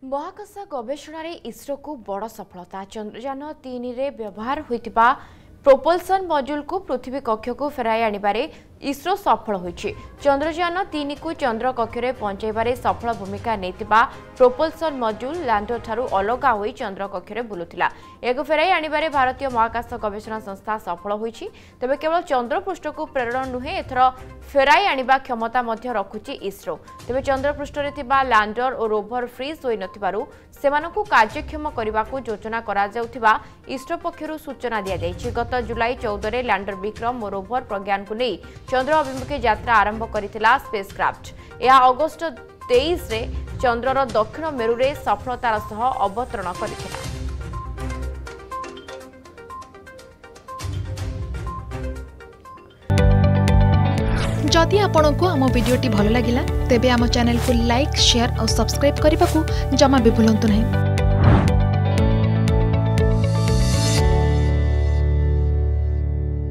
महाकाश गवेषण इसरो को बड़ सफलता। चंद्रयान 3 रे व्यवहार होइतिबा प्रोपल्सन मॉड्यूल को पृथ्वी कक्ष को फेराई आनिबारे इसरो सफल होइछि। चंद्रयान 3 को चंद्र कक्ष रे पहुंचाइबारे सफल भूमिका नेतिबा प्रोपल्सन मॉड्यूल लैंडर ठारू अलगा होई चंद्र कक्ष रे बुलुथिला। एगो फेराई आनिबारे भारतीय महाकाश गवेषणा संस्था सफल होइछि। तबे केवल चंद्र पृष्ठ को प्रेरण नुहे एथर फेराई आनिबा क्षमता मध्य रखुछि इसरो। तबे चंद्र पृष्ठ रे थिबा लैंडर और रोवर फ्रीज होई नथिबारु सेमानकु कार्यक्षम करबाकू योजना करा जाउथिबा इसरो पक्षरु सूचना दिया जायछि। गत जुलाई 14 रे लैंडर विक्रम और रोवर प्रज्ञान को नहीं चंद्र अभिमुखे यात्रा आरंभ करिथिला स्पेसक्राफ्ट। यह अगस्त 23 रे चंद्रर दक्षिण मेरु रे सफलतार सह अवतरण करिथिला। जदि आपंक आम भिडी भल लगा तेब आम चैनल को लाइक शेयर और सब्सक्राइब करने को जमा भी भूलु नहीं।